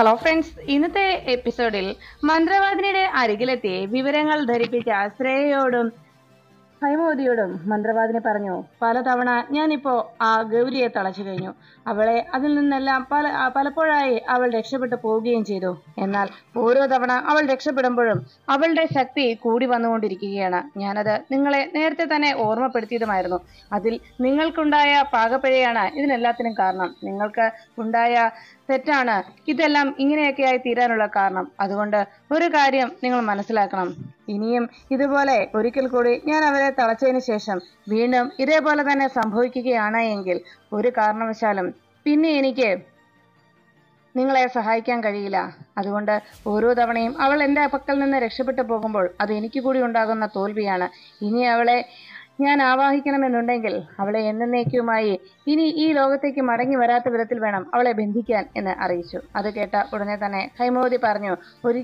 Hello friends, ഇന്നത്തെ എപ്പിസോഡിൽ മന്ത്രവാദിനിയുടെ അരികിലെത്തി വിവരങ്ങൾ ധരിപ്പിച്ച ശ്രേയയോടും ഹൈമവതിയോടും മന്ത്രവാദിനി പറഞ്ഞു, പലതവണ ഞാനിപ്പോ ആ ഗൗരിയെ തളച്ചു കഴിഞ്ഞു. അവളെ അതിൽ നിന്നെല്ലാം പലപ്പോഴായി അവൾ രക്ഷപ്പെട്ടു പോവുകയും ചെയ്തു. എന്നാൽ ഓരോ തവണ അവൾ രക്ഷപ്പെടുമ്പോഴും അവളുടെ ശക്തി കൂടി വന്നുകൊണ്ടിരിക്കുകയാണ്. ഞാനത് നിങ്ങളെ നേരത്തെ തന്നെ ഓർമ്മപ്പെടുത്തിയതുമായിരുന്നു. അതിൽ നിങ്ങൾക്കുണ്ടായ പാകപ്പിഴയാണ് ഇതിനെല്ലാത്തിനും കാരണം. നിങ്ങൾക്ക് ഉണ്ടായ തെറ്റാണ് ഇതെല്ലാം ഇങ്ങനെയൊക്കെയായി തീരാനുള്ള കാരണം. അതുകൊണ്ട് ഒരു കാര്യം നിങ്ങൾ മനസ്സിലാക്കണം. ഇനിയും ഇതുപോലെ ഒരിക്കൽ കൂടി ഞാൻ അവരെ തളച്ചതിന് ശേഷം വീണ്ടും ഇതേപോലെ തന്നെ സംഭവിക്കുകയാണ് എങ്കിൽ ഒരു കാരണവശാലും പിന്നെ എനിക്ക് നിങ്ങളെ സഹായിക്കാൻ കഴിയില്ല. അതുകൊണ്ട് ഓരോ തവണയും അവൾ എൻ്റെ പക്കൽ നിന്ന് രക്ഷപ്പെട്ടു പോകുമ്പോൾ അത് എനിക്ക് കൂടി ഉണ്ടാകുന്ന തോൽവിയാണ്. ഇനി അവളെ ഞാൻ ആവാഹിക്കണമെന്നുണ്ടെങ്കിൽ അവളെ എന്നേക്കുമായി ഇനി ഈ ലോകത്തേക്ക് മടങ്ങി വരാത്ത വിധത്തിൽ വേണം അവളെ ബന്ധിക്കാൻ എന്ന് അറിയിച്ചു. അത് കേട്ട ഉടനെ തന്നെ ഹൈമവതി പറഞ്ഞു,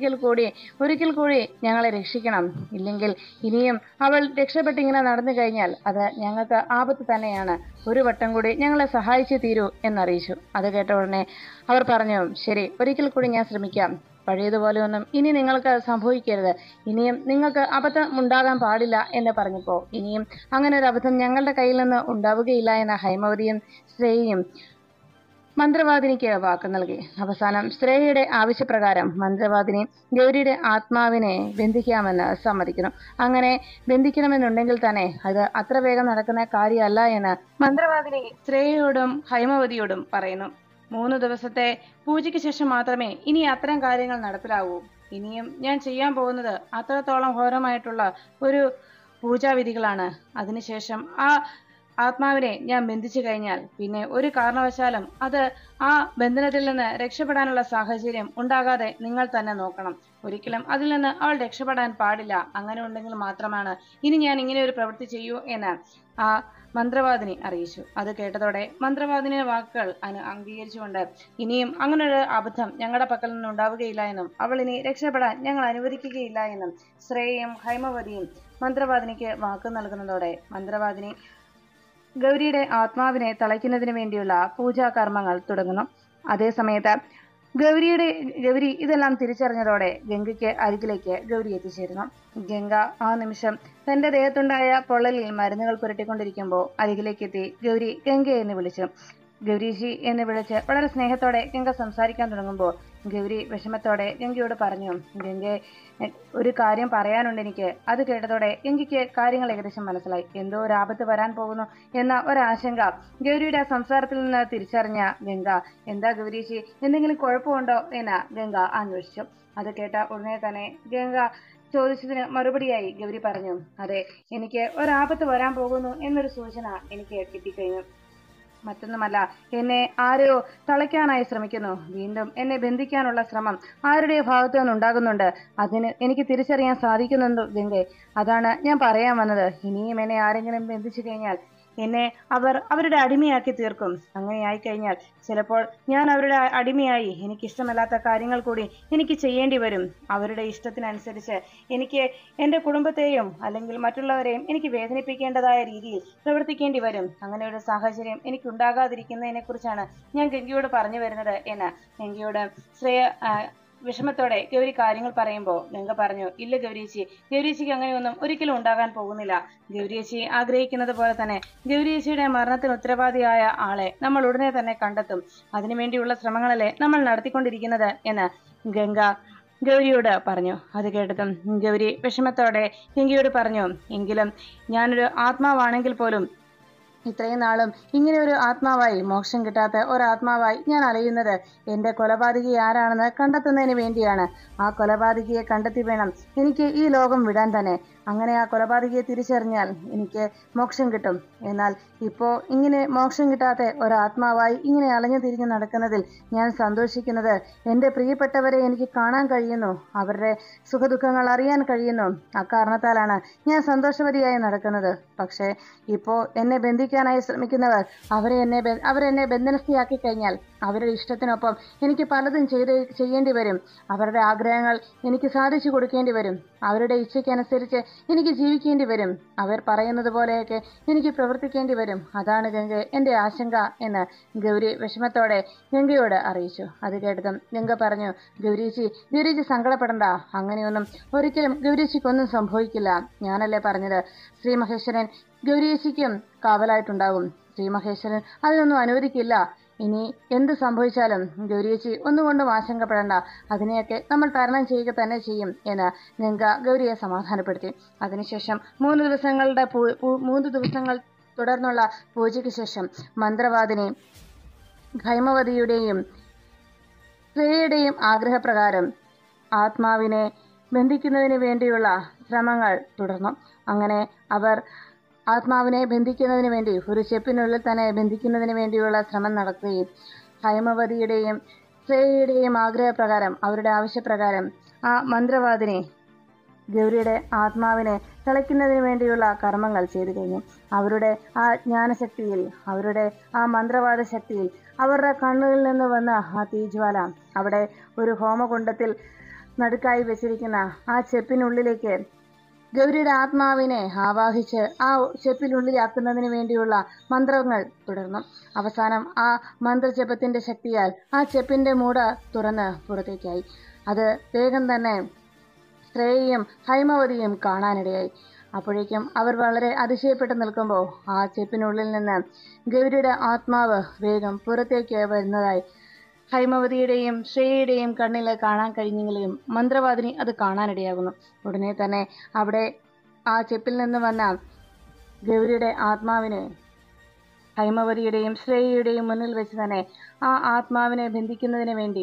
ഒരിക്കൽ കൂടി ഞങ്ങളെ രക്ഷിക്കണം. ഇല്ലെങ്കിൽ ഇനിയും അവൾ രക്ഷപ്പെട്ടിങ്ങനെ നടന്നു കഴിഞ്ഞാൽ അത് ഞങ്ങൾക്ക് ആപത്ത് തന്നെയാണ്. ഒരു വട്ടം കൂടി ഞങ്ങളെ സഹായിച്ചു തീരൂ എന്നറിയിച്ചു. അത് കേട്ട ഉടനെ അവർ പറഞ്ഞു, ശരി, ഒരിക്കൽ കൂടി ഞാൻ ശ്രമിക്കാം. പഴയതുപോലെയൊന്നും ഇനി നിങ്ങൾക്ക് സംഭവിക്കരുത്. ഇനിയും നിങ്ങൾക്ക് അബദ്ധം ഉണ്ടാകാൻ പാടില്ല എന്ന് പറഞ്ഞപ്പോൾ ഇനിയും അങ്ങനെ ഒരു അബദ്ധം ഞങ്ങളുടെ കയ്യിൽ നിന്ന് ഉണ്ടാവുകയില്ല എന്ന ഹൈമവതിയും ശ്രേയയും മന്ത്രവാദിനിക്ക് വാക്ക് നൽകി. അവസാനം ശ്രേയയുടെ ആവശ്യപ്രകാരം മന്ത്രവാദിനി ഗൗരിയുടെ ആത്മാവിനെ ബന്ധിക്കാമെന്ന് സമ്മതിക്കുന്നു. അങ്ങനെ ബന്ധിക്കണമെന്നുണ്ടെങ്കിൽ തന്നെ അത് അത്ര വേഗം നടക്കുന്ന കാര്യമല്ല എന്ന് മന്ത്രവാദിനി ശ്രേയയോടും ഹൈമവതിയോടും പറയുന്നു. 3 ദിവസത്തെ പൂജയ്ക്ക് ശേഷം മാത്രമേ ഇനി അത്തരം കാര്യങ്ങൾ നടപ്പിലാവൂ. ഇനിയും ഞാൻ ചെയ്യാൻ പോകുന്നത് അത്രത്തോളം ഘോരമായിട്ടുള്ള ഒരു പൂജാവിധികളാണ്. അതിനുശേഷം ആ ആത്മാവിനെ ഞാൻ ബന്ധിച്ചു കഴിഞ്ഞാൽ പിന്നെ ഒരു കാരണവശാലും അത് ആ ബന്ധനത്തിൽ നിന്ന് രക്ഷപ്പെടാനുള്ള സാഹചര്യം ഉണ്ടാകാതെ നിങ്ങൾ തന്നെ നോക്കണം. ഒരിക്കലും അതിൽ നിന്ന് അവൾ രക്ഷപ്പെടാൻ പാടില്ല. അങ്ങനെ ഉണ്ടെങ്കിൽ മാത്രമാണ് ഇനി ഞാൻ ഇങ്ങനെ ഒരു പ്രവൃത്തി ചെയ്യൂ എന്ന് ആ മന്ത്രവാദിനി അറിയിച്ചു. അത് കേട്ടതോടെ മന്ത്രവാദിനിയുടെ വാക്കുകൾ അംഗീകരിച്ചുകൊണ്ട് ഇനിയും അങ്ങനൊരു അബദ്ധം ഞങ്ങളുടെ പക്കൽ നിന്ന് ഉണ്ടാവുകയില്ല എന്നും അവൾ ഇനി രക്ഷപ്പെടാൻ ഞങ്ങൾ അനുവദിക്കുകയില്ല എന്നും ശ്രേയയും ഹൈമവതിയും മന്ത്രവാദിനിക്ക് വാക്ക് നൽകുന്നതോടെ മന്ത്രവാദിനി ഗൗരിയുടെ ആത്മാവിനെ തളയ്ക്കുന്നതിന് വേണ്ടിയുള്ള പൂജാകർമ്മങ്ങൾ തുടങ്ങുന്നു. അതേസമയത്ത് ഗൗരി ഇതെല്ലാം തിരിച്ചറിഞ്ഞതോടെ ഗംഗയ്ക്ക് അരികിലേക്ക് ഗൗരി എത്തിച്ചേരുന്നു. ഗംഗ ആ നിമിഷം തന്റെ ദേഹത്തുണ്ടായ പൊള്ളലിൽ മരുന്നുകൾ പുരട്ടിക്കൊണ്ടിരിക്കുമ്പോൾ അരികിലേക്കെത്തി ഗൗരി ഗംഗയെ എന്ന് വിളിച്ചു. ഗൗരിജി എന്ന് വിളിച്ച് വളരെ സ്നേഹത്തോടെ ഗംഗ സംസാരിക്കാൻ തുടങ്ങുമ്പോൾ ഗൗരി വിഷമത്തോടെ ഗംഗയോട് പറഞ്ഞു, ഗംഗെ, ഒരു കാര്യം പറയാനുണ്ട് എനിക്ക്. അത് കേട്ടതോടെ ഗംഗയ്ക്ക് കാര്യങ്ങൾ ഏകദേശം മനസ്സിലായി. എന്തോ ഒരു ആപത്ത് വരാൻ പോകുന്നു എന്ന ഒരാശങ്ക ഗൗരിയുടെ സംസാരത്തിൽ നിന്ന് തിരിച്ചറിഞ്ഞ ഗംഗ, എന്താ ഗൗരിജി, എന്തെങ്കിലും കുഴപ്പമുണ്ടോ എന്ന് ഗംഗ അന്വേഷിച്ചു. അത് കേട്ട ഉടനെ തന്നെ ഗംഗ ചോദിച്ചതിന് മറുപടിയായി ഗൗരി പറഞ്ഞു, അതെ, എനിക്ക് ഒരാപത്ത് വരാൻ പോകുന്നു എന്നൊരു സൂചന എനിക്ക് കിട്ടിക്കഴിഞ്ഞു. മറ്റൊന്നുമല്ല, എന്നെ ആരോ തളയ്ക്കാനായി ശ്രമിക്കുന്നു. വീണ്ടും എന്നെ ബന്ധിക്കാനുള്ള ശ്രമം ആരുടെ ഭാഗത്തു നിന്നുണ്ടാകുന്നുണ്ട്. അതിന് എനിക്ക് തിരിച്ചറിയാൻ സാധിക്കുന്നുണ്ടോ ഗംഗെ? അതാണ് ഞാൻ പറയാൻ വന്നത്. ഇനിയും എന്നെ ആരെങ്കിലും ബന്ധിച്ചു കഴിഞ്ഞാൽ എന്നെ അവരുടെ അടിമയാക്കി തീർക്കും. അങ്ങനെ ആയിക്കഴിഞ്ഞാൽ ചിലപ്പോൾ ഞാൻ അവരുടെ അടിമയായി എനിക്കിഷ്ടമല്ലാത്ത കാര്യങ്ങൾ കൂടി എനിക്ക് ചെയ്യേണ്ടി വരും. അവരുടെ ഇഷ്ടത്തിനനുസരിച്ച് എനിക്ക് എൻ്റെ കുടുംബത്തെയും അല്ലെങ്കിൽ മറ്റുള്ളവരെയും എനിക്ക് വേദനിപ്പിക്കേണ്ടതായ രീതിയിൽ പ്രവർത്തിക്കേണ്ടി വരും. അങ്ങനെ ഒരു സാഹചര്യം എനിക്ക് ഉണ്ടാകാതിരിക്കുന്നതിനെ കുറിച്ചാണ് ഞാൻ ഗംഗയോട് പറഞ്ഞു വരുന്നത് എന്ന് ഗംഗയോട് ശ്രേയ വിഷമത്തോടെ ഗൗരി കാര്യങ്ങൾ പറയുമ്പോൾ ഗംഗ പറഞ്ഞു, ഇല്ല ഗൗരിയേച്ചിക്ക് അങ്ങനെയൊന്നും ഒരിക്കലും ഉണ്ടാകാൻ പോകുന്നില്ല. ഗൗരിയേച്ചി ആഗ്രഹിക്കുന്നത് പോലെ തന്നെ ഗൗരിയേച്ചിയുടെ മരണത്തിന് ഉത്തരവാദിയായ ആളെ നമ്മൾ ഉടനെ തന്നെ കണ്ടെത്തും. അതിനുവേണ്ടിയുള്ള ശ്രമങ്ങളല്ലേ നമ്മൾ നടത്തിക്കൊണ്ടിരിക്കുന്നത് എന്ന് ഗംഗ ഗൗരിയോട് പറഞ്ഞു. അത് കേട്ടതും ഗൗരി വിഷമത്തോടെ ഗംഗയോട് പറഞ്ഞു, എങ്കിലും ഞാനൊരു ആത്മാവാണെങ്കിൽ പോലും ഇത്രയും നാളും ഇങ്ങനെ ഒരു ആത്മാവായി, മോക്ഷം കിട്ടാത്ത ഒരാത്മാവായി ഞാൻ അലയുന്നത് എൻ്റെ കൊലപാതകി ആരാണെന്ന് കണ്ടെത്തുന്നതിന് വേണ്ടിയാണ്. ആ കൊലപാതകിയെ കണ്ടെത്തി വേണം എനിക്ക് ഈ ലോകം വിടാൻ തന്നെ. അങ്ങനെ ആ കൊലപാതകിയെ തിരിച്ചറിഞ്ഞാൽ എനിക്ക് മോക്ഷം കിട്ടും. എന്നാൽ ഇപ്പോൾ ഇങ്ങനെ മോക്ഷം കിട്ടാത്ത ഒരാത്മാവായി ഇങ്ങനെ അലഞ്ഞു തിരിഞ്ഞു നടക്കുന്നതിൽ ഞാൻ സന്തോഷിക്കുന്നത് എൻ്റെ പ്രിയപ്പെട്ടവരെ എനിക്ക് കാണാൻ കഴിയുന്നു, അവരുടെ സുഖദുഃഖങ്ങൾ അറിയാൻ കഴിയുന്നു. അക്കാരണത്താലാണ് ഞാൻ സന്തോഷവതിയായി നടക്കുന്നത്. പക്ഷേ ഇപ്പോൾ എന്നെ ബന്ധിക്കാനായി ശ്രമിക്കുന്നവർ അവരെന്നെ ബന്ധനസ്ഥയാക്കി കഴിഞ്ഞാൽ അവരുടെ ഇഷ്ടത്തിനൊപ്പം എനിക്ക് പലതും ചെയ്യേണ്ടി വരും. അവരുടെ ആഗ്രഹങ്ങൾ എനിക്ക് സാധിച്ചു കൊടുക്കേണ്ടി വരും. അവരുടെ ഇച്ഛയ്ക്കനുസരിച്ച് എനിക്ക് ജീവിക്കേണ്ടി വരും. അവർ പറയുന്നത് പോലെയൊക്കെ എനിക്ക് പ്രവർത്തിക്കേണ്ടി വരും. അതാണ് ഗംഗ എൻ്റെ ആശങ്ക എന്ന് ഗൗരി വിഷമത്തോടെ ഗംഗയോട് അറിയിച്ചു. അത് കേട്ടതും ഗംഗ പറഞ്ഞു, ഗൗരീച്ചി സങ്കടപ്പെടണ്ട. അങ്ങനെയൊന്നും ഒരിക്കലും ഗൗരീച്ചിക്കൊന്നും സംഭവിക്കില്ല. ഞാനല്ലേ പറഞ്ഞത്, ശ്രീ മഹേശ്വരൻ ഗൗരീച്ചിക്കും കാവലായിട്ടുണ്ടാകും. ശ്രീ മഹേശ്വരൻ അതിനൊന്നും അനുവദിക്കില്ല. ഇനി എന്ത് സംഭവിച്ചാലും ഗൗരിയേച്ചി ഒന്നുകൊണ്ടും ആശങ്കപ്പെടേണ്ട. അതിനെയൊക്കെ നമ്മൾ തരണം ചെയ്യുക തന്നെ ചെയ്യും എന്ന് ഗംഗ ഗൗരിയെ സമാധാനപ്പെടുത്തി. അതിനുശേഷം 3 ദിവസങ്ങൾ തുടർന്നുള്ള പൂജയ്ക്ക് ശേഷം മന്ത്രവാദിനി ഹൈമവതിയുടെയും ശ്രേയയുടെയും ആഗ്രഹപ്രകാരം ആത്മാവിനെ ബന്ധിക്കുന്നതിന് വേണ്ടിയുള്ള ശ്രമങ്ങൾ തുടർന്നു. അങ്ങനെ അവർ ആത്മാവിനെ ബന്ധിക്കുന്നതിന് വേണ്ടി ഒരു ചെപ്പിനുള്ളിൽ തന്നെ ബന്ധിക്കുന്നതിന് വേണ്ടിയുള്ള ശ്രമം നടത്തുകയും ഹൈമവതിയുടെയും ശ്രേയയുടെയും ആഗ്രഹപ്രകാരം, അവരുടെ ആവശ്യപ്രകാരം ആ മന്ത്രവാദിനി ഗൗരിയുടെ ആത്മാവിനെ തളയ്ക്കുന്നതിന് വേണ്ടിയുള്ള കർമ്മങ്ങൾ ചെയ്തു കഴിഞ്ഞു. അവരുടെ ആ ജ്ഞാനശക്തിയിൽ, അവരുടെ ആ മന്ത്രവാദ ശക്തിയിൽ അവരുടെ കണ്ണുകളിൽ നിന്ന് വന്ന ആ തീജ്വാല അവിടെ ഒരു ഹോമകുണ്ടത്തിൽ നടുക്കായി വെച്ചിരിക്കുന്ന ആ ചെപ്പിനുള്ളിലേക്ക് ഗൗരിയുടെ ആത്മാവിനെ ആവാഹിച്ച് ആ ചെപ്പിനുള്ളിലാക്കുന്നതിന് വേണ്ടിയുള്ള മന്ത്രങ്ങൾ തുടർന്നു. അവസാനം ആ മന്ത്രജപത്തിന്റെ ശക്തിയാൽ ആ ചെപ്പിന്റെ മൂട തുറന്ന് പുറത്തേക്കായി. അത് വേഗം തന്നെ ശ്രേയയും ഹൈമവതിയും കാണാനിടയായി. അപ്പോഴേക്കും അവർ വളരെ അതിശയപ്പെട്ട് നിൽക്കുമ്പോൾ ആ ചെപ്പിനുള്ളിൽ നിന്ന് ഗൗരിയുടെ ആത്മാവ് വേഗം പുറത്തേക്ക് വരുന്നതായി ഹൈമവതിയുടെയും ശ്രേയയുടെയും കണ്ണിൽ കാണാൻ കഴിഞ്ഞെങ്കിലും മന്ത്രവാദിനി അത് കാണാനിടയാകുന്നു. ഉടനെ തന്നെ അവിടെ ആ ചെപ്പിൽ നിന്ന് വന്ന ഗൗരിയുടെ ആത്മാവിനെ ഹൈമവതിയുടെയും ശ്രേയയുടെയും മുന്നിൽ വെച്ച് തന്നെ ആ ആത്മാവിനെ ബന്ധിക്കുന്നതിന് വേണ്ടി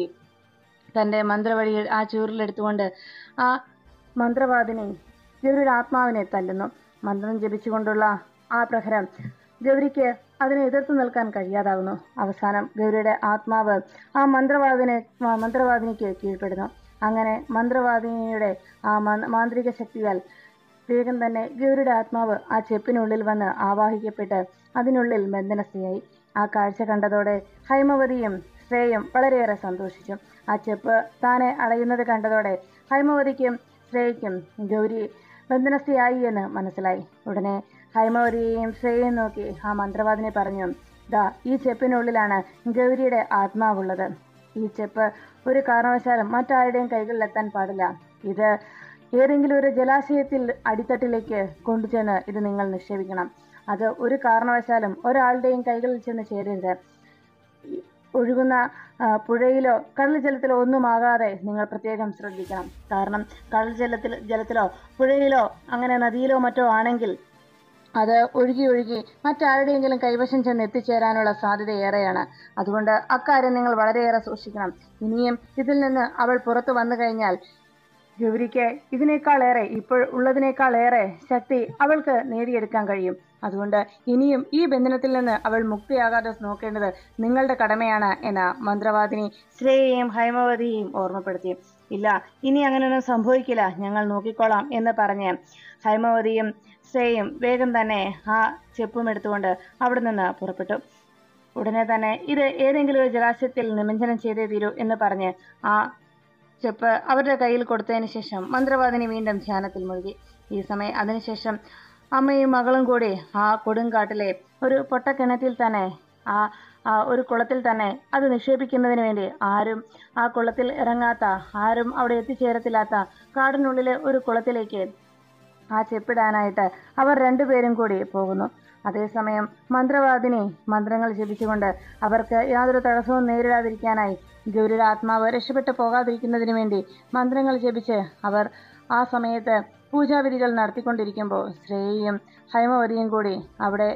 തൻ്റെ മന്ത്രവഴി ആ ചൂരിലെടുത്തുകൊണ്ട് ആ മന്ത്രവാദിനി ഗൗരിയുടെ ആത്മാവിനെ തല്ലുന്നു. മന്ത്രം ജപിച്ചുകൊണ്ടുള്ള ആ പ്രഹരം ഗൗരിക്ക് അതിനെ എതിർത്ത് നിൽക്കാൻ കഴിയാതാകുന്നു. അവസാനം ഗൗരിയുടെ ആത്മാവ് ആ മന്ത്രവാദിനിക്ക് കീഴ്പ്പെടുന്നു. അങ്ങനെ മന്ത്രവാദിനിയുടെ ആ മാന്ത്രിക ശക്തിയാൽ വേഗം തന്നെ ഗൗരിയുടെ ആത്മാവ് ആ ചെപ്പിനുള്ളിൽ വന്ന് ആവാഹിക്കപ്പെട്ട് അതിനുള്ളിൽ ബന്ധനസ്ഥയായി. ആ കാഴ്ച കണ്ടതോടെ ഹൈമവതിയും ശ്രേയയും വളരെയേറെ സന്തോഷിച്ചു. ആ ചെപ്പ് താനെ അടയുന്നത് കണ്ടതോടെ ഹൈമവതിക്കും ശ്രേയയ്ക്കും ഗൗരി ബന്ധനസ്ഥയായി എന്ന് മനസ്സിലായി. ഉടനെ ഹൈമവതിയെയും ശ്രേയയും നോക്കി ആ മന്ത്രവാദിനി പറഞ്ഞു, ദാ ഈ ചെപ്പിനുള്ളിലാണ് ഗൗരിയുടെ ആത്മാവുള്ളത്. ഈ ചെപ്പ് ഒരു കാരണവശാലും മറ്റാരുടെയും കൈകളിലെത്താൻ പാടില്ല. ഇത് ഏതെങ്കിലും ഒരു ജലാശയത്തിൽ അടിത്തട്ടിലേക്ക് കൊണ്ടുചെന്ന് ഇത് നിങ്ങൾ നിക്ഷേപിക്കണം. അത് ഒരു കാരണവശാലും ഒരാളുടെയും കൈകളിൽ ചെന്ന് ചേരരുത്. ഒഴുകുന്ന പുഴയിലോ കടൽ ജലത്തിലോ ഒന്നുമാകാതെ നിങ്ങൾ പ്രത്യേകം ശ്രദ്ധിക്കണം. കാരണം കടൽ ജലത്തിലോ പുഴയിലോ അങ്ങനെ നദിയിലോ മറ്റോ ആണെങ്കിൽ അത് ഒഴുകി മറ്റാരുടെയെങ്കിലും കൈവശം ചെന്ന് എത്തിച്ചേരാനുള്ള സാധ്യത ഏറെയാണ്. അതുകൊണ്ട് അക്കാര്യം നിങ്ങൾ വളരെയേറെ സൂക്ഷിക്കണം. ഇനിയും ഇതിൽ നിന്ന് അവൾ പുറത്തു വന്നു കഴിഞ്ഞാൽ ഗൗരിക്ക് ഇപ്പോൾ ഉള്ളതിനേക്കാളേറെ ശക്തി അവൾക്ക് നേടിയെടുക്കാൻ കഴിയും. അതുകൊണ്ട് ഇനിയും ഈ ബന്ധനത്തിൽ നിന്ന് അവൾ മുക്തിയാകാതെ നോക്കേണ്ടത് നിങ്ങളുടെ കടമയാണ് എന്ന് മന്ത്രവാദിനി ശ്രേയയെയും ഹൈമവതിയെയും ഓർമ്മപ്പെടുത്തി. ഇല്ല, ഇനി അങ്ങനെയൊന്നും സംഭവിക്കില്ല, ഞങ്ങൾ നോക്കിക്കോളാം എന്ന് പറഞ്ഞ് ഹൈമവതിയും ശ്രേയയും വേഗം തന്നെ ആ ചെപ്പും എടുത്തുകൊണ്ട് അവിടെ നിന്ന് പുറപ്പെട്ടു. ഉടനെ തന്നെ ഇത് ഏതെങ്കിലും ഒരു ജലാശയത്തിൽ നിമഞ്ജനം ചെയ്തേ തീരൂ എന്ന് പറഞ്ഞ് ആ ചെപ്പ് അവരുടെ കയ്യിൽ കൊടുത്തതിന് ശേഷം മന്ത്രവാദിനി വീണ്ടും ധ്യാനത്തിൽ മുഴുകി. ഈ സമയം അതിനുശേഷം അമ്മയും മകളും കൂടി ആ കൊടുങ്കാട്ടിലെ ഒരു പൊട്ടക്കിണറ്റിൽ തന്നെ ഒരു കുളത്തിൽ തന്നെ അത് നിക്ഷേപിക്കുന്നതിന് വേണ്ടി ആരും ആ കുളത്തിൽ ഇറങ്ങാത്ത, ആരും അവിടെ എത്തിച്ചേരത്തില്ലാത്ത കാടിനുള്ളിലെ ഒരു കുളത്തിലേക്ക് ആ ചെപ്പിടാനായിട്ട് അവർ രണ്ടുപേരും കൂടി പോകുന്നു. അതേസമയം മന്ത്രവാദിനി മന്ത്രങ്ങൾ ജപിച്ചുകൊണ്ട് അവർക്ക് യാതൊരു തടസ്സവും നേരിടാതിരിക്കാനായി ഗൗരിയുടെ ആത്മാവ് രക്ഷപ്പെട്ടു പോകാതിരിക്കുന്നതിന് വേണ്ടി മന്ത്രങ്ങൾ ജപിച്ച് അവർ ആ സമയത്ത് പൂജാവിധികൾ നടത്തിക്കൊണ്ടിരിക്കുമ്പോൾ ശ്രേയയും ഹൈമവതിയും കൂടി അവിടെ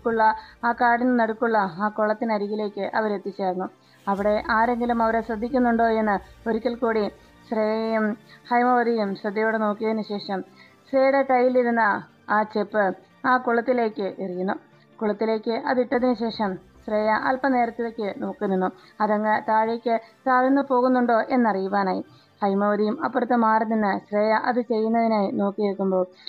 ആ കാടിന് നടുക്കുള്ള ആ കുളത്തിനരികിലേക്ക് അവരെത്തിച്ചേർന്നു. അവിടെ ആരെങ്കിലും അവരെ ശ്രദ്ധിക്കുന്നുണ്ടോ എന്ന് ഒരിക്കൽ കൂടി ശ്രേയയും ഹൈമവതിയും ശ്രദ്ധയോടെ നോക്കിയതിനു ശേഷം ശ്രേയയുടെ കയ്യിലിരുന്ന ആ ചെപ്പ് ആ കുളത്തിലേക്ക് എറിയുന്നു. കുളത്തിലേക്ക് അതിട്ടതിന് ശേഷം ശ്രേയ അല്പനേരത്തേക്ക് നോക്കി നിന്നു. അതങ്ങ് താഴേക്ക് താഴ്ന്നു പോകുന്നുണ്ടോ എന്നറിയുവാനായി. ഹൈമവതിയും അപ്പുറത്ത് മാറി നിന്ന് ശ്രേയ അത് ചെയ്യുന്നതിനായി നോക്കി നിൽക്കുമ്പോൾ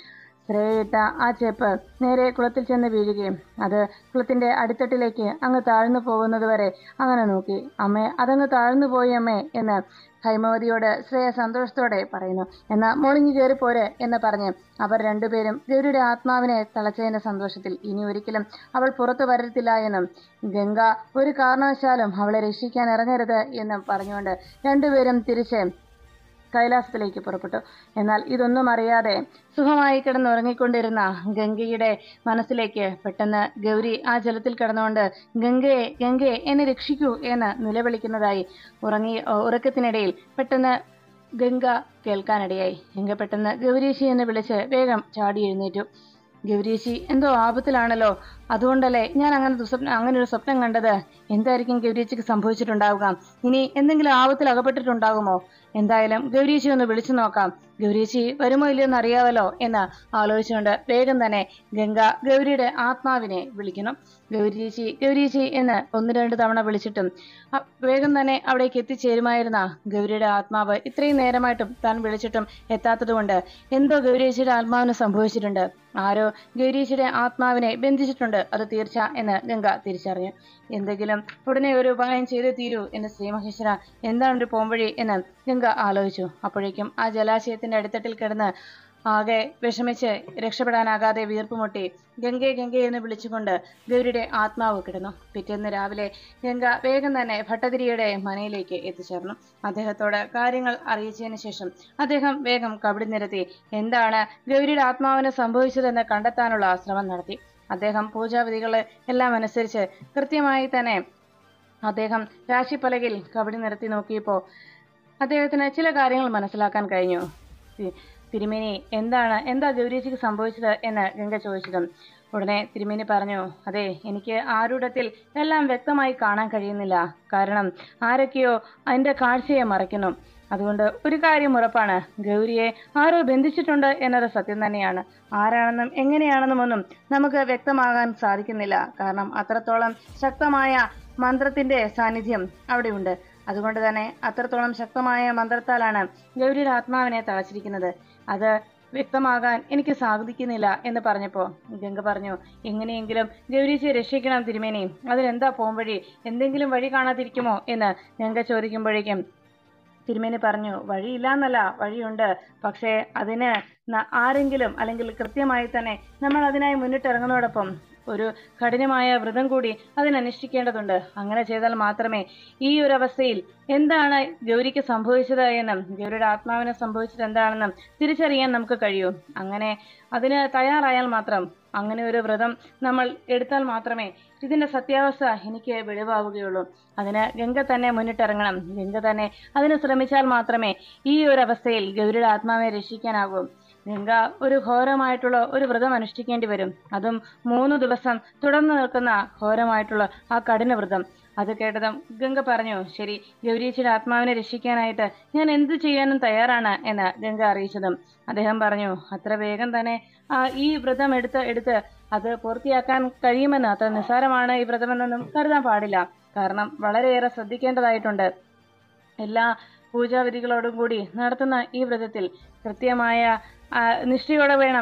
ശ്രേയയിട്ട ആ ചെപ്പ് നേരെ കുളത്തിൽ ചെന്ന് വീഴുകയും അത് കുളത്തിന്റെ അടിത്തട്ടിലേക്ക് അങ്ങ് താഴ്ന്നു പോകുന്നത് വരെ അങ്ങനെ നോക്കി. അമ്മേ, അതങ്ങ് താഴ്ന്നു പോയി അമ്മേ എന്ന് ഹൈമവതിയോട് ശ്രേയ സന്തോഷത്തോടെ പറയുന്നു. എന്നാ മോളിഞ്ഞു കയറി പോരെ എന്ന് പറഞ്ഞ് അവർ രണ്ടുപേരും ഗൗരിയുടെ ആത്മാവിനെ തളച്ചതിന്റെ സന്തോഷത്തിൽ ഇനി ഒരിക്കലും അവൾ പുറത്തു വരത്തില്ല എന്നും ഗംഗ ഒരു കാരണവശാലും അവളെ രക്ഷിക്കാൻ ഇറങ്ങരുത് എന്നും പറഞ്ഞുകൊണ്ട് രണ്ടുപേരും തിരിച്ച് കൈലാസത്തിലേക്ക് പുറപ്പെട്ടു. എന്നാൽ ഇതൊന്നും അറിയാതെ സുഖമായി കിടന്നുറങ്ങിക്കൊണ്ടിരുന്ന ഗംഗയുടെ മനസ്സിലേക്ക് പെട്ടെന്ന് ഗൗരി ആ ജലത്തിൽ കിടന്നുകൊണ്ട് ഗംഗയെ ഗംഗയെ എന്നെ രക്ഷിക്കൂ എന്ന് നിലവിളിക്കുന്നതായി ഉറക്കത്തിനിടയിൽ പെട്ടെന്ന് ഗംഗ കേൾക്കാനിടയായി. ഗംഗ പെട്ടെന്ന് ഗൗരീശി എന്ന് വിളിച്ച് വേഗം ചാടി എഴുന്നേറ്റു. ഗൗരീശി, എന്തോ ആപത്തിലാണല്ലോ, അതുകൊണ്ടല്ലേ ഞാൻ അങ്ങനെ ഒരു സ്വപ്നം കണ്ടത്. എന്തായിരിക്കും ഗൗരീച്ചിക്ക് സംഭവിച്ചിട്ടുണ്ടാവുക? ഇനി എന്തെങ്കിലും ആപത്തിൽ അകപ്പെട്ടിട്ടുണ്ടാകുമോ? എന്തായാലും ഗൗരീശി ഒന്ന് വിളിച്ചു നോക്കാം. ഗൗരീശി വരുമോ ഇല്ലയോ എന്ന് അറിയാവല്ലോ എന്ന് ആലോചിച്ചുകൊണ്ട് വേഗം തന്നെ ഗംഗ ഗൗരിയുടെ ആത്മാവിനെ വിളിക്കണം. ഗൗരീശി ഗൗരീശി എന്ന് 1-2 തവണ വിളിച്ചിട്ടും വേഗം തന്നെ അവിടേക്ക് എത്തിച്ചേരുമായിരുന്ന ഗൗരിയുടെ ആത്മാവ് ഇത്രയും നേരമായിട്ടും താൻ വിളിച്ചിട്ടും എത്താത്തത് കൊണ്ട് എന്തോ ഗൗരീശിയുടെ ആത്മാവിന് സംഭവിച്ചിട്ടുണ്ട്. ആരോ ഗൗരീശിയുടെ ആത്മാവിനെ ബന്ധിച്ചിട്ടുണ്ട്, അത് തീർച്ച എന്ന് ഗംഗ തിരിച്ചറിഞ്ഞു. എന്തെങ്കിലും ഉടനെ ഒരു ഉപായം ചെയ്തേ തീരൂ എന്ന് ശ്രീമഹേശ്വര, എന്താണൊരു പോംവഴി എന്ന് ഗംഗ ആലോചിച്ചു. അപ്പോഴേക്കും ആ ജലാശയത്തിന്റെ അടിത്തട്ടിൽ കിടന്ന് ആകെ വിഷമിച്ച് രക്ഷപ്പെടാനാകാതെ വീർപ്പുമുട്ടി ഗംഗയെ ഗംഗയെ എന്ന് വിളിച്ചുകൊണ്ട് ഗൗരിയുടെ ആത്മാവ് കിടന്നു. പിറ്റേന്ന് രാവിലെ ഗംഗ വേഗം തന്നെ ഭട്ടതിരിയുടെ മനയിലേക്ക് എത്തിച്ചേർന്നു. അദ്ദേഹത്തോട് കാര്യങ്ങൾ അറിയിച്ചതിന് ശേഷം അദ്ദേഹം വേഗം കബടി നിരത്തി എന്താണ് ഗൗരിയുടെ ആത്മാവിന് സംഭവിച്ചതെന്ന് കണ്ടെത്താനുള്ള ശ്രമം നടത്തി. അദ്ദേഹം പൂജാവിധികൾ എല്ലാം അനുസരിച്ച് കൃത്യമായി തന്നെ അദ്ദേഹം രാശിപ്പലകയിൽ കബടി നിരത്തി നോക്കിയപ്പോൾ അദ്ദേഹത്തിന് ചില കാര്യങ്ങൾ മനസ്സിലാക്കാൻ കഴിഞ്ഞു. തിരുമേനി, എന്താ ഗൗരീച്ചിക്ക് സംഭവിച്ചത് എന്ന് ഗംഗ ചോദിച്ചതും ഉടനെ തിരുമേനി പറഞ്ഞു, അതെ, എനിക്ക് ആരൂഢത്തിൽ എല്ലാം വ്യക്തമായി കാണാൻ കഴിയുന്നില്ല. കാരണം ആരൊക്കെയോ അതിന്റെ കാഴ്ചയെ മറയ്ക്കുന്നു. അതുകൊണ്ട് ഒരു കാര്യം ഉറപ്പാണ്, ഗൗരിയെ ആരോ ബന്ധിച്ചിട്ടുണ്ട് എന്നത് സത്യം തന്നെയാണ്. ആരാണെന്നും എങ്ങനെയാണെന്നും ഒന്നും നമുക്ക് വ്യക്തമാകാൻ സാധിക്കുന്നില്ല. കാരണം അത്രത്തോളം ശക്തമായ മന്ത്രത്തിന്റെ സാന്നിധ്യം അവിടെയുണ്ട്. അതുകൊണ്ട് തന്നെ അത്രത്തോളം ശക്തമായ മന്ത്രത്താലാണ് ഗൗരിയുടെ ആത്മാവിനെ തളച്ചിരിക്കുന്നത്. അത് വ്യക്തമാകാൻ എനിക്ക് സാധിക്കുന്നില്ല എന്ന് പറഞ്ഞപ്പോ ഗംഗ പറഞ്ഞു, എങ്ങനെയെങ്കിലും ഗൗരീശിയെ രക്ഷിക്കണം തിരുമേനി, അതിനെന്താ പോംവഴി? എന്തെങ്കിലും വഴി കാണാതിരിക്കുമോ എന്ന് ഗംഗ ചോദിക്കുമ്പോഴേക്കും തിരുമേനി പറഞ്ഞു, വഴിയില്ല എന്നല്ല, വഴിയുണ്ട്. പക്ഷേ അതിന് ആരെങ്കിലും അല്ലെങ്കിൽ കൃത്യമായി തന്നെ നമ്മൾ അതിനായി മുന്നിട്ടിറങ്ങുന്നതോടൊപ്പം ഒരു കഠിനമായ വ്രതം കൂടി അതിനനുഷ്ഠിക്കേണ്ടതുണ്ട്. അങ്ങനെ ചെയ്താൽ മാത്രമേ ഈ ഒരു അവസ്ഥയിൽ എന്താണ് ഗൗരിക്ക് സംഭവിച്ചത് എന്നും ഗൗരിയുടെ ആത്മാവിന് സംഭവിച്ചത് എന്താണെന്നും തിരിച്ചറിയാൻ നമുക്ക് കഴിയൂ. അങ്ങനെ അതിന് തയ്യാറായാൽ മാത്രം, അങ്ങനെ ഒരു വ്രതം നമ്മൾ എടുത്താൽ മാത്രമേ ഇതിന്റെ സത്യാവസ്ഥ എനിക്ക് വെളിവാവുകയുള്ളൂ. അതിന് ഗംഗ തന്നെ മുന്നിട്ടിറങ്ങണം. ഗംഗ തന്നെ അതിന് ശ്രമിച്ചാൽ മാത്രമേ ഈ ഒരു അവസ്ഥയിൽ ഗൗരിയുടെ ആത്മാവിനെ രക്ഷിക്കാനാകൂ. ഗംഗ ഒരു ഘോരമായിട്ടുള്ള ഒരു വ്രതം അനുഷ്ഠിക്കേണ്ടി വരും. അതും 3 ദിവസം തുടർന്ന് നിൽക്കുന്ന ഘോരമായിട്ടുള്ള ആ കഠിന വ്രതം. അത് കേട്ടതും ഗംഗ പറഞ്ഞു, ശരി, ഗൗരീച്ചിയുടെ ആത്മാവിനെ രക്ഷിക്കാനായിട്ട് ഞാൻ എന്ത് ചെയ്യാനും തയ്യാറാണ് എന്ന് ഗംഗ അറിയിച്ചതും അദ്ദേഹം പറഞ്ഞു, അത്ര വേഗം തന്നെ ഈ വ്രതം എടുത്ത് അത് പൂർത്തിയാക്കാൻ കഴിയുമെന്ന്, അത്ര നിസ്സാരമാണ് ഈ വ്രതമെന്നൊന്നും കരുതാൻ പാടില്ല. കാരണം വളരെയേറെ ശ്രദ്ധിക്കേണ്ടതായിട്ടുണ്ട്. എല്ലാ പൂജാവിധികളോടും കൂടി നടത്തുന്ന ഈ വ്രതത്തിൽ കൃത്യമായ നിഷ്ഠയോടെ വേണം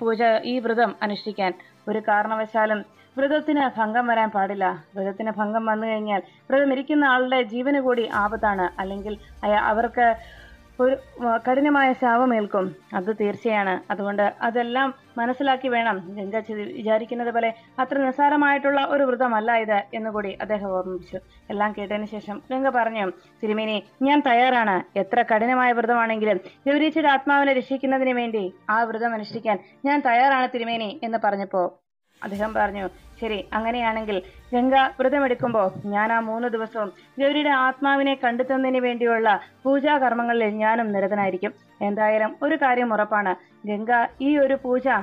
ഈ വ്രതം അനുഷ്ഠിക്കാൻ. ഒരു കാരണവശാലും വ്രതത്തിന് ഭംഗം വരാൻ പാടില്ല. വ്രതത്തിന് ഭംഗം വന്നു കഴിഞ്ഞാൽ വ്രതം ഇരിക്കുന്ന ആളുടെ ജീവന് കൂടി ആപത്താണ്. അല്ലെങ്കിൽ അവർക്ക് ഒരു കഠിനമായ ശാപമേൽക്കും. അത് തീർച്ചയാണ്. അതുകൊണ്ട് അതെല്ലാം മനസ്സിലാക്കി വേണം ഗംഗ വിചാരിക്കുന്നത് പോലെ അത്ര നിസ്സാരമായിട്ടുള്ള ഒരു വ്രതമല്ല ഇത് എന്നുകൂടി അദ്ദേഹം ഓർമ്മിപ്പിച്ചു. എല്ലാം കേട്ടതിന് ശേഷം ഗംഗ പറഞ്ഞു, തിരുമേനി, ഞാൻ തയ്യാറാണ്. എത്ര കഠിനമായ വ്രതമാണെങ്കിലും ഗൗരീച്ചിയുടെ ആത്മാവിനെ രക്ഷിക്കുന്നതിന് വേണ്ടി ആ വ്രതം അനുഷ്ഠിക്കാൻ ഞാൻ തയ്യാറാണ് തിരുമേനി എന്ന് പറഞ്ഞപ്പോ അദ്ദേഹം പറഞ്ഞു, ശരി, അങ്ങനെയാണെങ്കിൽ ഗംഗ വ്രതമെടുക്കുമ്പോ ഞാൻ ആ 3 ദിവസവും ഗൗരിയുടെ ആത്മാവിനെ കണ്ടെത്തുന്നതിന് വേണ്ടിയുള്ള പൂജാകർമ്മങ്ങളിൽ ഞാനും നിരതനായിരിക്കും. എന്തായാലും ഒരു കാര്യം ഉറപ്പാണ്, ഗംഗ ഈ ഒരു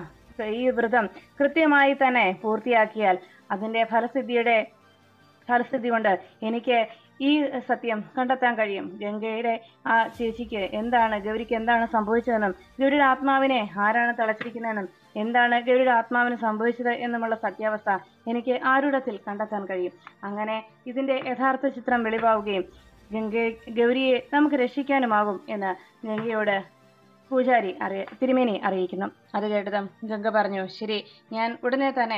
ഈ വ്രതം കൃത്യമായി തന്നെ പൂർത്തിയാക്കിയാൽ അതിന്റെ ഫലസിദ്ധി കൊണ്ട് എനിക്ക് ഈ സത്യം കണ്ടെത്താൻ കഴിയും. ഗംഗയുടെ ആ ചേച്ചിക്ക് ഗൗരിക്ക് എന്താണ് സംഭവിച്ചതെന്നും ഗൗരിയുടെ ആത്മാവിനെ ആരാണ് തളച്ചിരിക്കുന്നതെന്നും എന്താണ് ഗൗരിയുടെ ആത്മാവിന് സംഭവിച്ചത് എന്നുമുള്ള സത്യാവസ്ഥ എനിക്ക് ആരൂഢത്തിൽ കണ്ടെത്താൻ കഴിയും. അങ്ങനെ ഇതിന്റെ യഥാർത്ഥ ചിത്രം വെളിവാവുകയും ഗൗരിയെ നമുക്ക് രക്ഷിക്കാനുമാകും എന്ന് ഗംഗയോട് തിരുമേനി അറിയിക്കുന്നു. അത് കേട്ടതും ഗംഗ പറഞ്ഞു, ശരി, ഞാൻ ഉടനെ തന്നെ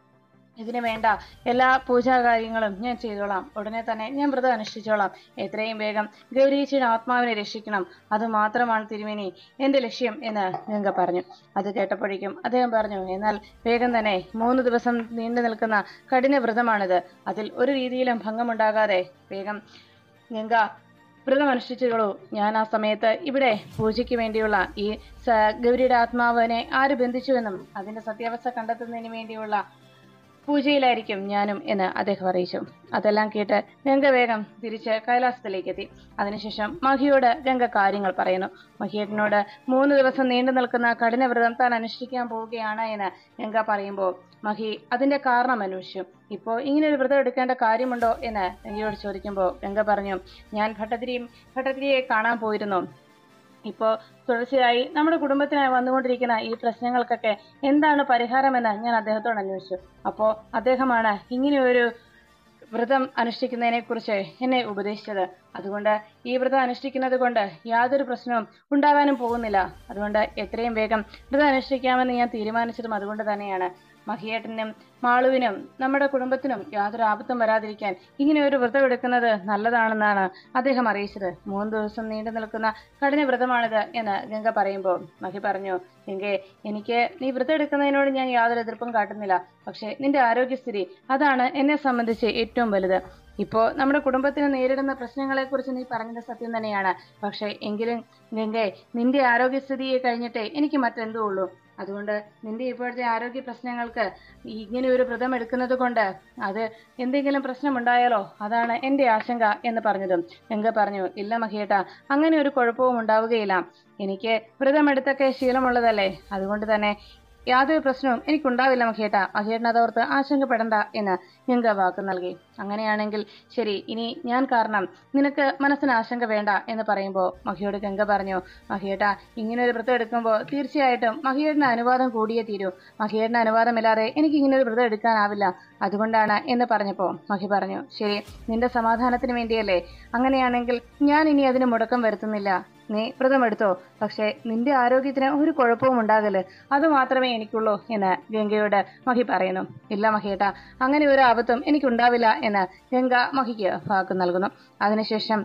ഇതിനു വേണ്ട എല്ലാ പൂജാകാര്യങ്ങളും ഞാൻ ചെയ്തോളാം. ഉടനെ തന്നെ ഞാൻ വ്രതം അനുഷ്ഠിച്ചോളാം. എത്രയും വേഗം ഗൗരീച്ചിയുടെ ആത്മാവിനെ രക്ഷിക്കണം, അത് മാത്രമാണ് തിരുമേനി എന്റെ ലക്ഷ്യം എന്ന് ഗംഗ പറഞ്ഞു. അത് കേട്ടപ്പോഴേക്കും അദ്ദേഹം പറഞ്ഞു, എന്നാൽ വേഗം തന്നെ 3 ദിവസം നീണ്ടു നിൽക്കുന്ന കഠിന വ്രതമാണിത്. അതിൽ ഒരു രീതിയിലും ഭംഗമുണ്ടാകാതെ വേഗം ഗംഗ വ്രതം അനുഷ്ഠിച്ചുകൊള്ളൂ. ഞാൻ ആ സമയത്ത് ഇവിടെ പൂജയ്ക്ക് വേണ്ടിയുള്ള ഈ ഗൗരിയുടെ ആത്മാവിനെ ആര് ബന്ധിച്ചുവെന്നും അതിന്റെ സത്യാവസ്ഥ കണ്ടെത്തുന്നതിന് വേണ്ടിയുള്ള പൂജയിലായിരിക്കും ഞാനും എന്ന് അദ്ദേഹം അറിയിച്ചു. അതെല്ലാം കേട്ട് ഗംഗ വേഗം തിരിച്ച് കൈലാസത്തിലേക്ക് എത്തി. അതിനുശേഷം മഹിയോട് ഗംഗ കാര്യങ്ങൾ പറയുന്നു. മഹിയേട്ടനോട് 3 ദിവസം നീണ്ടു നിൽക്കുന്ന കഠിനവ്രതം താൻ അനുഷ്ഠിക്കാൻ പോവുകയാണ് എന്ന് ഗംഗ പറയുമ്പോൾ മഹി അതിന്റെ കാരണം അന്വേഷിച്ചു. ഇപ്പോ ഇങ്ങനെ ഒരു വ്രതം എടുക്കേണ്ട കാര്യമുണ്ടോ എന്ന് ഗംഗയോട് ചോദിക്കുമ്പോൾ ഗംഗ പറഞ്ഞു, ഞാൻ ഭട്ടതിരിയെ കാണാൻ പോയിരുന്നു. ഇപ്പോ തുടർച്ചയായി നമ്മുടെ കുടുംബത്തിനായി വന്നുകൊണ്ടിരിക്കുന്ന ഈ പ്രശ്നങ്ങൾക്കൊക്കെ എന്താണ് പരിഹാരമെന്ന് ഞാൻ അദ്ദേഹത്തോട് അന്വേഷിച്ചു. അപ്പോ അദ്ദേഹമാണ് ഇങ്ങനെയൊരു വ്രതം അനുഷ്ഠിക്കുന്നതിനെ കുറിച്ച് എന്നെ ഉപദേശിച്ചത്. അതുകൊണ്ട് ഈ വ്രതം അനുഷ്ഠിക്കുന്നത് കൊണ്ട് യാതൊരു പ്രശ്നവും ഉണ്ടാകാനും പോകുന്നില്ല. അതുകൊണ്ട് എത്രയും വേഗം വ്രതം അനുഷ്ഠിക്കാമെന്ന് ഞാൻ തീരുമാനിച്ചതും അതുകൊണ്ട് തന്നെയാണ്. മഹിയേട്ടനും മാളുവിനും നമ്മുടെ കുടുംബത്തിനും യാതൊരു ആപത്തും വരാതിരിക്കാൻ ഇങ്ങനെ ഒരു വ്രതം എടുക്കുന്നത് നല്ലതാണെന്നാണ് അദ്ദേഹം അറിയിച്ചത്. 3 ദിവസം നീണ്ടു നിൽക്കുന്ന കഠിന വ്രതമാണിത് എന്ന് ഗംഗ പറയുമ്പോൾ മഹി പറഞ്ഞു, ഗംഗെ, എനിക്ക് നീ വ്രതം എടുക്കുന്നതിനോട് ഞാൻ യാതൊരു എതിർപ്പും കാട്ടുന്നില്ല. പക്ഷെ നിന്റെ ആരോഗ്യസ്ഥിതി അതാണ് എന്നെ സംബന്ധിച്ച് ഏറ്റവും വലുത്. ഇപ്പോ നമ്മുടെ കുടുംബത്തിന് നേരിടുന്ന പ്രശ്നങ്ങളെ കുറിച്ച് നീ പറഞ്ഞത് സത്യം തന്നെയാണ്. പക്ഷെ എങ്കിലും ഗംഗെ, നിന്റെ ആരോഗ്യസ്ഥിതിയെ കഴിഞ്ഞിട്ടേ എനിക്ക് മറ്റെന്തോ ഉള്ളൂ. അതുകൊണ്ട് നിന്റെ ഇപ്പോഴത്തെ ആരോഗ്യ പ്രശ്നങ്ങൾക്ക് ഇങ്ങനെ ഒരു വ്രതം എടുക്കുന്നത് കൊണ്ട് അത് എന്തെങ്കിലും പ്രശ്നമുണ്ടായാലോ, അതാണ് എന്റെ ആശങ്ക എന്ന് പറഞ്ഞതും ഗംഗ പറഞ്ഞു, ഇല്ല മഹിയേട്ടാ, അങ്ങനെ ഒരു കുഴപ്പവും ഉണ്ടാവുകയില്ല. എനിക്ക് വ്രതമെടുത്തൊക്കെ ശീലമുള്ളതല്ലേ. അതുകൊണ്ട് തന്നെ യാതൊരു പ്രശ്നവും എനിക്കുണ്ടാവില്ല മഹിയേട്ടാ. മഹിയേട്ടൻ അതോർത്ത് ആശങ്കപ്പെടണ്ട എന്ന് ഗംഗ വാക്ക് നൽകി. അങ്ങനെയാണെങ്കിൽ ശരി, ഇനി ഞാൻ കാരണം നിനക്ക് മനസ്സിന് ആശങ്ക വേണ്ട എന്ന് പറയുമ്പോൾ മഹിയോട് ഗംഗ പറഞ്ഞു, മഹിയേട്ടാ, ഇങ്ങനെ ഒരു വ്രതം എടുക്കുമ്പോൾ തീർച്ചയായിട്ടും മഹിയേട്ടന് അനുവാദം കൂടിയേ തീരൂ. മഹിയേട്ടന് അനുവാദമില്ലാതെ എനിക്ക് ഇങ്ങനെ ഒരു വ്രതം എടുക്കാനാവില്ല. അതുകൊണ്ടാണ് എന്ന് പറഞ്ഞപ്പോൾ മഹി പറഞ്ഞു, ശരി, നിന്റെ സമാധാനത്തിന് വേണ്ടിയല്ലേ. അങ്ങനെയാണെങ്കിൽ ഞാൻ ഇനി അതിന് മുടക്കം വരുത്തുന്നില്ല. നീ വ്രതമെടുത്തോ. പക്ഷെ നിന്റെ ആരോഗ്യത്തിന് ഒരു കുഴപ്പവും ഉണ്ടാകല്, അത് മാത്രമേ എനിക്കുള്ളൂ എന്ന് ഗംഗയോട് മഹി പറയുന്നു. ഇല്ല മഹിയേട്ടാ, അങ്ങനെ ഒരു ആപത്തും എനിക്കുണ്ടാവില്ല എന്ന് ഗംഗ മഹിക്ക് വാക്ക് നൽകുന്നു. അതിനുശേഷം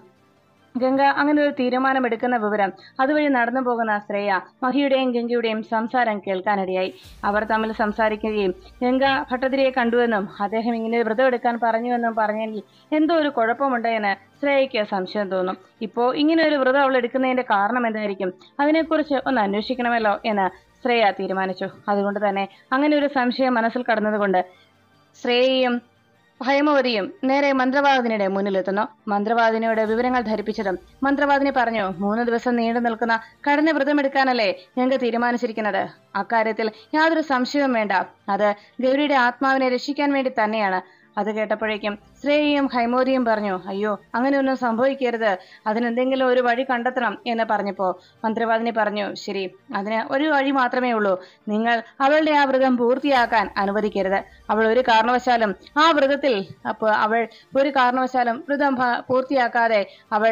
ഗംഗ അങ്ങനെ ഒരു തീരുമാനമെടുക്കുന്ന വിവരം അതുവഴി നടന്നു പോകുന്ന ശ്രേയ മഹിയുടെയും ഗംഗയുടെയും സംസാരം കേൾക്കാനിടയായി. അവർ തമ്മിൽ സംസാരിക്കുകയും ഗംഗ ഭട്ടതിരിയെ കണ്ടുവെന്നും അദ്ദേഹം ഇങ്ങനെ വ്രതം എടുക്കാൻ പറഞ്ഞുവെന്നും പറഞ്ഞെങ്കിൽ എന്തോ ഒരു കുഴപ്പമുണ്ടെന്ന് ശ്രേയയ്ക്ക് സംശയം തോന്നും. ഇപ്പോ ഇങ്ങനെ ഒരു വ്രതം അവൾ എടുക്കുന്നതിന്റെ കാരണം എന്തായിരിക്കും, അതിനെക്കുറിച്ച് ഒന്ന് അന്വേഷിക്കണമല്ലോ എന്ന് ശ്രേയ തീരുമാനിച്ചു. അതുകൊണ്ട് തന്നെ അങ്ങനെ ഒരു സംശയം മനസ്സിൽ കടന്നതുകൊണ്ട് ശ്രേയയും ഹൈമവതിയും നേരെ മന്ത്രവാദിനിയുടെ മുന്നിലെത്തുന്നു. മന്ത്രവാദിനിയുടെ വിവരങ്ങൾ ധരിപ്പിച്ചതും മന്ത്രവാദിനി പറഞ്ഞു, 3 ദിവസം നീണ്ടു നിൽക്കുന്ന കഠിന വ്രതമെടുക്കാനല്ലേ ഗംഗ തീരുമാനിച്ചിരിക്കുന്നത്. അക്കാര്യത്തിൽ യാതൊരു സംശയവും വേണ്ട. അത് ഗൗരിയുടെ ആത്മാവിനെ രക്ഷിക്കാൻ വേണ്ടി തന്നെയാണ്. അത് കേട്ടപ്പോഴേക്കും ശ്രേയയും ഹൈമോദിയും പറഞ്ഞു, അയ്യോ, അങ്ങനെയൊന്നും സംഭവിക്കരുത്, അതിനെന്തെങ്കിലും ഒരു വഴി കണ്ടെത്തണം എന്ന് പറഞ്ഞപ്പോ മന്ത്രവാദിനി പറഞ്ഞു, ശരി, അതിന് ഒരു വഴി മാത്രമേ ഉള്ളൂ. നിങ്ങൾ അവളുടെ ആ വ്രതം പൂർത്തിയാക്കാൻ അനുവദിക്കരുത്. അവൾ ഒരു കാരണവശാലും ആ വ്രതത്തിൽ അവൾ ഒരു കാരണവശാലും വ്രതം പൂർത്തിയാക്കാതെ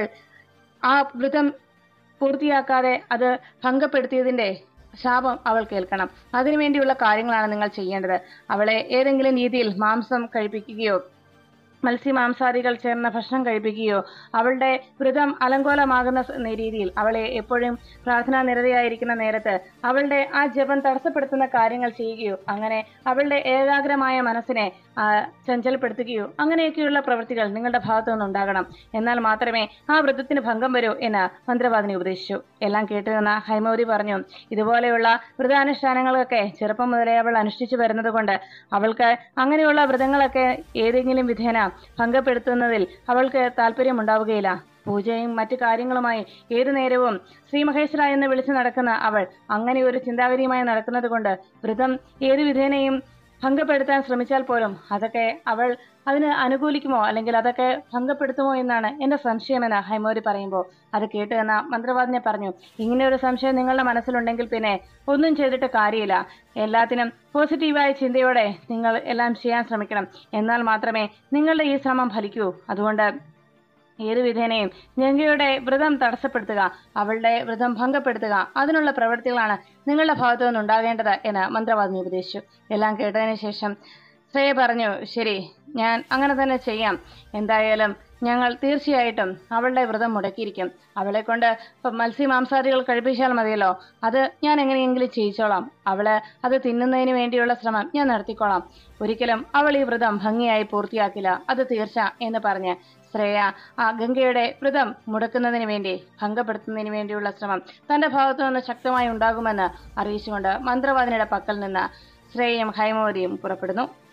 അത് ഭംഗപ്പെടുത്തിയതിന്റെ ശാപം അവൾ കേൾക്കണം. അതിനുവേണ്ടിയുള്ള കാര്യങ്ങളാണ് നിങ്ങൾ ചെയ്യേണ്ടത്. അവളെ ഏതെങ്കിലും രീതിയിൽ മാംസം കഴിപ്പിക്കുകയോ മത്സ്യമാംസാദികൾ ചേർന്ന ഭക്ഷണം കഴിപ്പിക്കുകയോ അവളുടെ വ്രതം അലങ്കോലമാകുന്ന രീതിയിൽ അവളെ എപ്പോഴും പ്രാർത്ഥനാ നിരതയായിരിക്കുന്ന നേരത്ത് അവളുടെ ആ ജപം തടസ്സപ്പെടുത്തുന്ന കാര്യങ്ങൾ ചെയ്യുകയോ അങ്ങനെ അവളുടെ ഏകാഗ്രമായ മനസ്സിനെ ചഞ്ചലപ്പെടുത്തുകയോ അങ്ങനെയൊക്കെയുള്ള പ്രവൃത്തികൾ നിങ്ങളുടെ ഭാഗത്തു നിന്നുണ്ടാകണം. എന്നാൽ മാത്രമേ ആ വ്രതത്തിന് ഭംഗം വരൂ എന്ന് മന്ത്രവാദിനി ഉപദേശിച്ചു. എല്ലാം കേട്ടുനിന്ന ഹൈമവതി പറഞ്ഞു, ഇതുപോലെയുള്ള വ്രതാനുഷ്ഠാനങ്ങളൊക്കെ ചെറുപ്പം മുതലേ അവൾ അനുഷ്ഠിച്ചു വരുന്നത് കൊണ്ട് അവൾക്ക് അങ്ങനെയുള്ള വ്രതങ്ങളൊക്കെ ഏതെങ്കിലും വിധേന ഭംഗപ്പെടുത്തുന്നതിൽ അവൾക്ക് താല്പര്യമുണ്ടാവുകയില്ല. പൂജയും മറ്റു കാര്യങ്ങളുമായി ഏതു നേരവും ശ്രീമഹേശ്വര എന്ന് വിളിച്ചു നടക്കുന്ന അവൾ അങ്ങനെ ഒരു ചിന്താഗതിയുമായി നടക്കുന്നത് കൊണ്ട് വ്രതം ഏതു വിധേനയും ഭംഗപ്പെടുത്താൻ ശ്രമിച്ചാൽ പോലും അതൊക്കെ അവൾ അതിന് അനുകൂലിക്കുമോ അല്ലെങ്കിൽ അതൊക്കെ ഭംഗപ്പെടുത്തുമോ എന്നാണ് എന്റെ സംശയമെന്ന് ഹൈമോരി പറയുമ്പോൾ അത് കേട്ട് എന്ന മന്ത്രവാദിനെ പറഞ്ഞു, ഇങ്ങനെ ഒരു സംശയം നിങ്ങളുടെ മനസ്സിലുണ്ടെങ്കിൽ പിന്നെ ഒന്നും ചെയ്തിട്ട് കാര്യമില്ല. എല്ലാത്തിനും പോസിറ്റീവായ ചിന്തയോടെ നിങ്ങൾ എല്ലാം ചെയ്യാൻ ശ്രമിക്കണം. എന്നാൽ മാത്രമേ നിങ്ങളുടെ ഈ ശ്രമം ഫലിക്കൂ. അതുകൊണ്ട് ഏതു വിധേനയും ഗംഗയുടെ വ്രതം തടസ്സപ്പെടുത്തുക, അവളുടെ വ്രതം ഭംഗപ്പെടുത്തുക, അതിനുള്ള പ്രവൃത്തികളാണ് നിങ്ങളുടെ ഭാഗത്തു നിന്നുണ്ടാകേണ്ടത് എന്ന് മന്ത്രവാദിനി ഉപദേശിച്ചു. എല്ലാം കേട്ടതിന് ശേഷം ശ്രേയ പറഞ്ഞു, ശരി, ഞാൻ അങ്ങനെ തന്നെ ചെയ്യാം. എന്തായാലും ഞങ്ങൾ തീർച്ചയായിട്ടും അവളുടെ വ്രതം മുടക്കിയിരിക്കും. അവളെ കൊണ്ട് മത്സ്യമാംസാദികൾ കഴിപ്പിച്ചാൽ മതിയല്ലോ, അത് ഞാൻ എങ്ങനെയെങ്കിലും ചെയ്യിച്ചോളാം. അവള് അത് തിന്നുന്നതിന് വേണ്ടിയുള്ള ശ്രമം ഞാൻ നടത്തിക്കോളാം. ഒരിക്കലും അവൾ ഈ വ്രതം ഭംഗിയായി പൂർത്തിയാക്കില്ല, അത് തീർച്ച എന്ന് പറഞ്ഞ് ശ്രേയ ആ ഗംഗയുടെ വ്രതം മുടക്കുന്നതിന് വേണ്ടി, ഭംഗപ്പെടുത്തുന്നതിന് വേണ്ടിയുള്ള ശ്രമം തന്റെ ഭാഗത്തു നിന്ന് ശക്തമായി ഉണ്ടാകുമെന്ന് അറിയിച്ചുകൊണ്ട് മന്ത്രവാദിനിയുടെ പക്കൽ നിന്ന് ശ്രേയയും ഹൈമവതിയും പുറപ്പെടുന്നു.